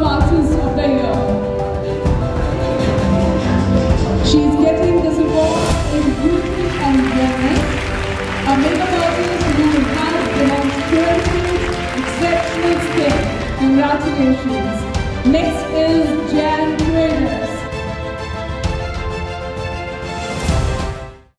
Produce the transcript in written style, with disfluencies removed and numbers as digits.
Makeup Artist of the Year. She's getting this award in beauty and wellness. A makeup artist who has demonstrated exceptional skill. Congratulations. Next is